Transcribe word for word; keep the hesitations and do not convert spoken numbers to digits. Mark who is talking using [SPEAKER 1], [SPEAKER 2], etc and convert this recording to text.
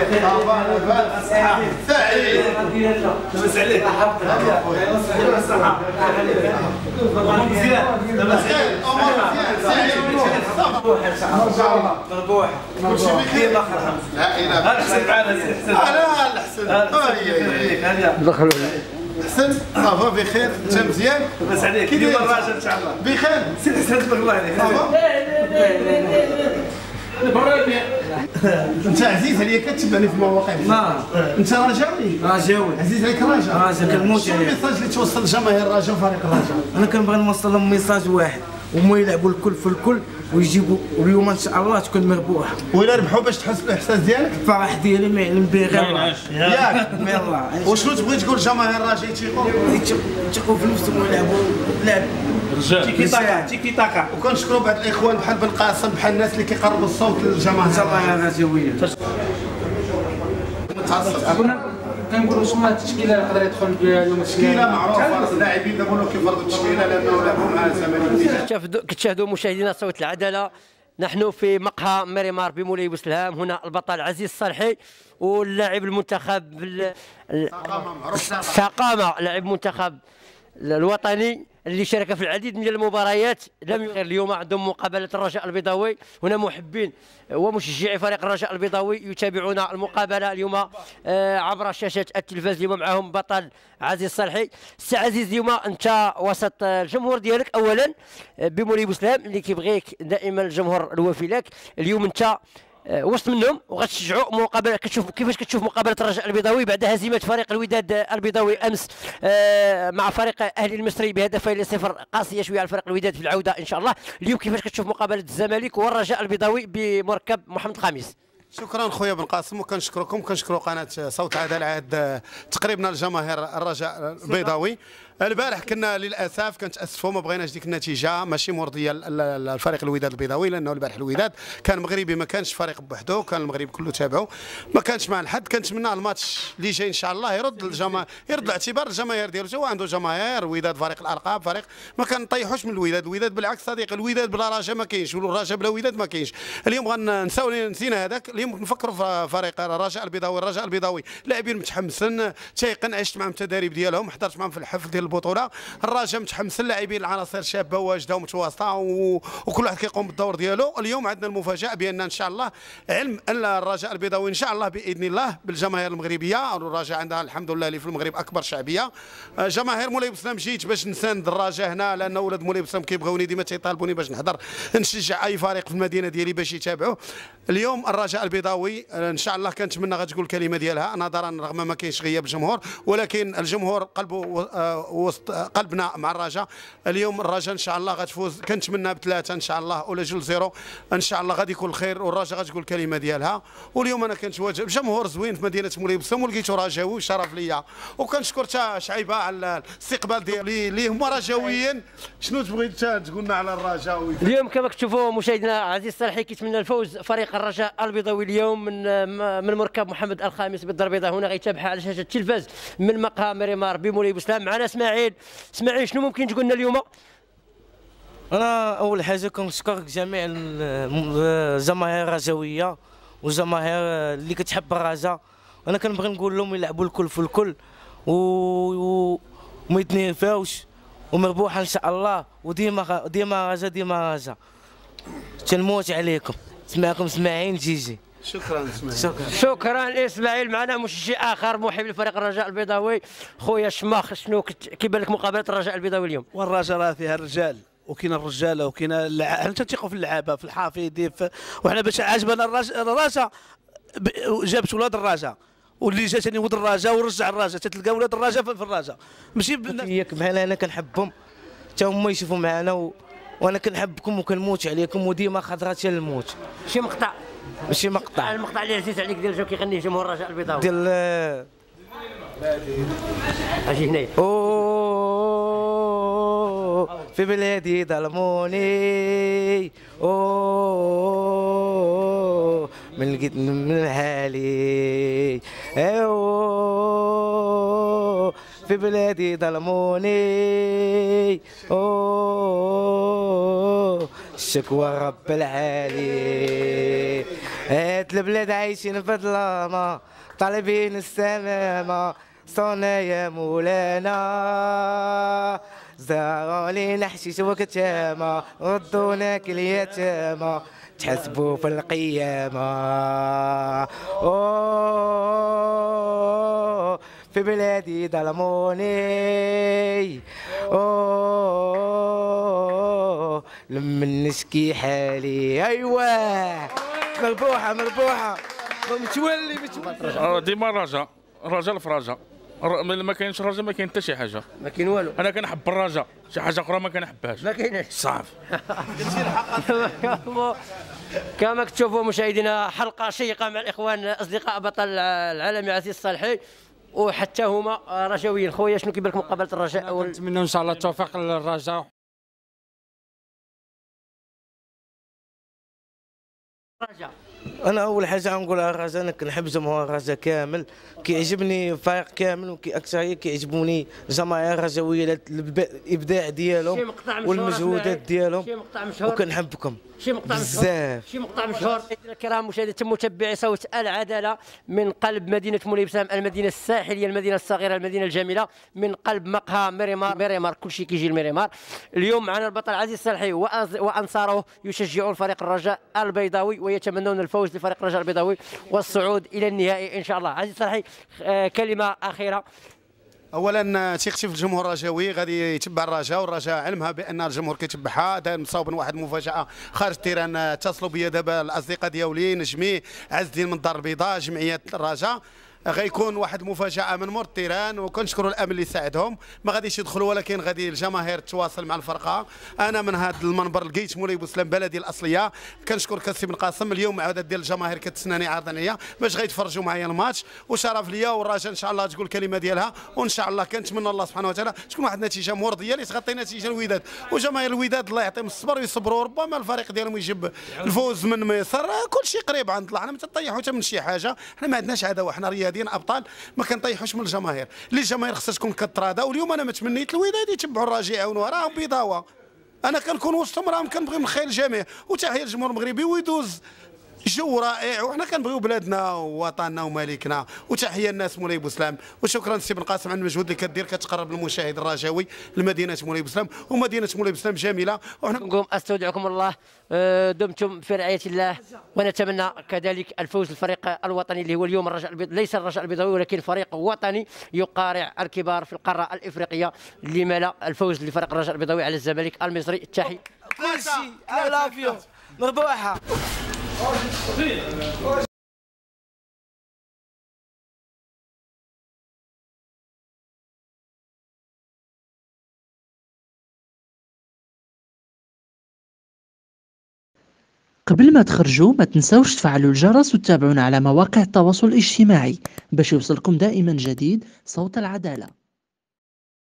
[SPEAKER 1] بخير صافا لاباس سعيد لاباس عليك لاباس صحة مزيان لاباس خير امور مزيان سعيد صافا ما شاء الله مربوح كلشي بخير لا اله الا الله احسن معنا احسن لا احسن هيا دخلوا حسن صافا بخير انت مزيان لاباس عليك كي داير الراجل ان شاء الله بخير سي حسن تبارك الله عليك انت عزيز عليا كتبعني في المواقع نعم انت رجاوي رجاوي عزيز عليك الرجاء رجاء كنموت عليه الميساج اللي توصل لجماهير الرجاء وفريق الرجاء انا كنبغي نوصل لهم ميساج واحد هما يلعبوا الكل في الكل ويجيبوا واليوم ان شاء الله تكون مربوحه وإلا ربحوا باش تحس بالاحساس ديالك الفرح ديالي ما يعلم به غير الله ياك يلاه وشنو تبغي تقول لجماهير الرجاء يتيقوا يتيقوا في نفسهم ويلعبوا لعب تيكي تاكا تيكي تاكا وكنشكروا بعض الاخوان بحال بن قاسم بحال الناس اللي كيقربوا الصوت للجماهير الله الرجاويه كنقولوا شنو التشكيله اللي يقدر يدخل بها اليوم التشكيله معروفه اللاعبين دابا ولاو كيفرضوا التشكيله لانه لعبوا مع الزمالك كتشاهدوا مشاهدينا صوت العداله نحن في مقهى ميريمار بمولاي بوسلهام هنا البطل عزيز الصالحي واللاعب المنتخب سقامه لاعب منتخب الوطني اللي شارك في العديد من المباريات لم يغير اليوم عندهم مقابله الرجاء البيضاوي هنا محبين ومشجعي فريق الرجاء البيضاوي يتابعون المقابله اليوم عبر شاشه التلفاز اليوم معهم بطل عزيز الصالحي. سي عزيز اليوم انت وسط الجمهور ديالك اولا بمولاي بوسلهام اللي كيبغيك دائما الجمهور الوفي لك اليوم انت وسط منهم وغتشجعوا مقابله كتشوف كيفاش كتشوف مقابله الرجاء البيضاوي بعد هزيمه فريق الوداد البيضاوي امس مع فريق اهلي المصري بهدفين لصفر قاسيه شويه على فريق الوداد في العوده ان شاء الله اليوم كيفاش كتشوف مقابله الزمالك والرجاء البيضاوي بمركب محمد خامس؟
[SPEAKER 2] شكرا خويا بن قاسم وكنشكركم كنشكروا قناه صوت عداله على تقريبنا لجماهير الرجاء البيضاوي. البارح كنا للاسف كنتاسفوا ما بغيناش ديك النتيجه ماشي مرضيه للفريق الوداد البيضاوي لانه البارح الوداد كان مغربي ما كانش فريق بوحدو كان المغرب كله تابعه ما كانش مع الحد. كنتمنى الماتش اللي جاي ان شاء الله يرد الجماهير يرد الاعتبار الجماهير ديالو هو عنده جماهير الوداد فريق الالقاب فريق ما كنطيحوش من الوداد الوداد بالعكس صديق الوداد بلا رجاء ما كاينش والرجاء بلا وداد ما كاينش. اليوم غنساو نسينا هذاك اليوم نفكروا في فريق الرجاء البيضاوي الرجاء البيضاوي لاعبين متحمسين تايقن عشت معهم التدريب ديالهم حضرت معهم في الحفل ديال البطوله الرجاء متحمسين لاعبين العناصر شابه واجده ومتواصله وكل واحد كيقوم بالدور ديالو. اليوم عندنا المفاجاه بان ان شاء الله علم ان الرجاء البيضاوي ان شاء الله باذن الله بالجماهير المغربيه الرجاء عندها الحمد لله اللي في المغرب اكبر شعبيه جماهير مولاي بوسلهام جيت باش نساند الرجاء هنا لان ولاد مولاي بوسلهام كيبغيوني ديما تيطالبوني باش نحضر نشجع اي فريق في المدينه ديالي باش يتابعوا. اليوم الرجاء البيضاوي ان شاء الله كنتمنى غتقول الكلمه ديالها نظرا رغم ما كاينش غياب الجمهور ولكن الجمهور قلبه وسط قلبنا مع الرجاء. اليوم الرجاء ان شاء الله غتفوز كنتمنى بثلاثه ان شاء الله ولا جوج زيرو ان شاء الله غادي يكون الخير والرجاء غتقول الكلمه ديالها. واليوم انا كنتواجد بجمهور زوين في مدينه مولاي بوسلهام ولقيتو رجاوي شرف ليا وكنشكر حتى شعيبه على الاستقبال ديالي اللي هما رجاويين. شنو تبغي تقول لنا على الرجاوي؟
[SPEAKER 3] اليوم كما كتشوفوا مشاهدينا عزيز الصالحي كيتمنى الفوز فريق الرجاء البيضاوي اليوم من من مركب محمد الخامس بالدار البيضاء هنا غيتابعها على شاشه التلفاز من مقهى ميريمار بمولاي بوسلهام. معنا اسماعيل. اسماعيل شنو ممكن تقول لنا اليوم؟
[SPEAKER 4] انا اول حاجه كنشكر جميع الجماهير الرجاويه والجماهير اللي كتحب الرجاء. انا كنبغي نقول لهم يلعبوا الكل في الكل وما يتنافاوش ومربوحه ان شاء الله وديما ديما رجاء ديما رجاء. تنموت عليكم سمعكم اسماعيل جيجي.
[SPEAKER 2] شكرا اسماعيل.
[SPEAKER 3] شكرا شكرا اسماعيل. معنا مشجع اخر محب لفريق الرجاء البيضاوي خويا شماخ شنو كيبان لك مقابله الرجاء البيضاوي اليوم؟
[SPEAKER 5] والرجاء راه فيها الرجال وكاين الرجاله وكاين اللع... حنا تنثقوا في اللعابه في الحافظي في... وحنا باش عجبنا الرجاء ب... جابت ولاد الرجاء واللي جا ثاني ولد الرجاء ورجع الرجاء تتلقى ولاد الرجاء في الرجاء ماشي
[SPEAKER 4] ياك بحال انا كنحبهم حتى هما يشوفوا معنا و... وانا كنحبكم وكنموت عليكم وديما خضرات الموت.
[SPEAKER 3] شي مقطع
[SPEAKER 4] ماشي مقطع
[SPEAKER 3] المقطع اللي عزيز عليك ديال جو كيغنيه جمهور الرجاء البيضاوي
[SPEAKER 4] ديال
[SPEAKER 3] اجي هنايا
[SPEAKER 4] في بلادي ظلموني اوه من لقيت من حالي اوه في بلادي ظلموني اوه الشكوى رب العالي هاد البلاد عايشين في الظلامة طالبين السمامة صونا يا مولانا زاروا لينا حشيش وكتامة ردونا كل يتامى تحسبوا في القيامة أوه في بلادي ظلموني أوه لما نشكي حالي أيوة مربوحة مربوحة متولي متولي
[SPEAKER 6] ديما الرجاء الرجاء في رجاء ما كاينش رجاء ما كاين حتى شي حاجه
[SPEAKER 3] ما كاين والو.
[SPEAKER 6] انا كنحب الرجاء شي حاجه اخرى ما كنحبهاش
[SPEAKER 3] ما كايناش
[SPEAKER 6] صعب.
[SPEAKER 3] كما كتشوفوا مشاهدينا حلقه شيقه مع الاخوان اصدقاء بطل العالمي عزيز الصالحي وحتى هما رجاويين. خويا شنو كيبان لك مقابله الرجاء؟
[SPEAKER 7] نتمنى ان شاء الله التوفيق للرجاء.
[SPEAKER 3] الرجاء
[SPEAKER 4] انا اول حاجه غنقولها الرجاء، انا كنحب جمهور الرجاء كامل، كيعجبني الفريق كامل وكاكثريه كيعجبوني الجماهير الرجاويه الابداع ديالهم والمجهودات ديالهم وكنحبكم
[SPEAKER 3] شي مقطع
[SPEAKER 4] بزاف.
[SPEAKER 3] شي مقطع مشهور. الكرام مشاهدي متابعي صوت العداله من قلب مدينه مولاي بسام، المدينه الساحليه، المدينه الصغيره، المدينه الجميله، من قلب مقهى ميريمار. ميريمار كل شيء كيجي لميريمار. اليوم معنا البطل عزيز الصالحي وانصاره يشجعون فريق الرجاء البيضاوي ويتمنون الفوز لفريق الرجاء البيضاوي والصعود الى النهائي ان شاء الله. عزيز الصالحي كلمه اخيره.
[SPEAKER 2] اولا ثقتي في الجمهور الرجاوي غادي يتبع الرجاء، والرجاء علمها بان الجمهور كيتبعها. داير مصاوبين واحد المفاجاه خارج التيران، اتصلوا بيا دابا الاصدقاء ديالي نجمي عز الدين من الدار البيضاء جمعيه الرجاء، غيكون واحد مفاجاه من مور التيران، وكنشكروا الامن اللي ساعدهم. ما غاديش يدخلوا ولكن غادي الجماهير تواصل مع الفرقه. انا من هذا المنبر لقيت مولاي بوسلام بلدي الاصليه، كنشكر كاسي بن قاسم. اليوم عدد ديال الجماهير كتسناني عرضانيه باش غيتفرجوا معايا الماتش، وشرف ليا. والرجاء ان شاء الله تقول الكلمه ديالها، وان شاء الله كنتمنى الله سبحانه وتعالى تكون واحد النتيجه مرضيه اللي تغطي نتيجه الوداد. وجماهير الوداد الله يعطيهم الصبر ويصبروا، ربما الفريق ديالهم يجيب الفوز من مصر. كل شيء قريب عند الله، حنا ما تطيحوا حتى من شي حاجه، حنا ما عندناش عداوه، حنا رياضيين ابطال، ما كنطيحوش من الجماهير. اللي الجماهير خصها تكون كتراضى. واليوم انا ما تمنيت الوداد يتبعوا الرجاء يعاونوها، راهم بيضاوه، انا كنكون وسطهم، راهم كنبغي من خير الجميع. وتحيه للجمهور المغربي ويدوز جو رائع، وحنا كنبغيو بلادنا ووطننا وملكنا. وتحيه الناس مولاي بوسلام، وشكرا سي بن قاسم على المجهود اللي كدير، كتقرب المشاهد الرجاوي لمدينه مولاي بوسلام. ومدينه مولاي بوسلام جميله، وحنا
[SPEAKER 3] نقوم استودعكم الله. دمتم في رعايه الله، ونتمنى كذلك الفوز للفريق الوطني اللي هو اليوم الرجاء البيضاوي، ليس الرجاء البيضاوي ولكن فريق وطني يقارع الكبار في القاره الافريقيه. لما لا الفوز لفريق الرجاء البيضاوي على الزمالك المصري. التحيه
[SPEAKER 4] كل شيء اي لاف يو مربوحه.
[SPEAKER 8] قبل ما تخرجوا ما تنسوش تفعلوا الجرس وتتابعونا على مواقع التواصل الاجتماعي باش يوصلكم دائما جديد صوت العدالة.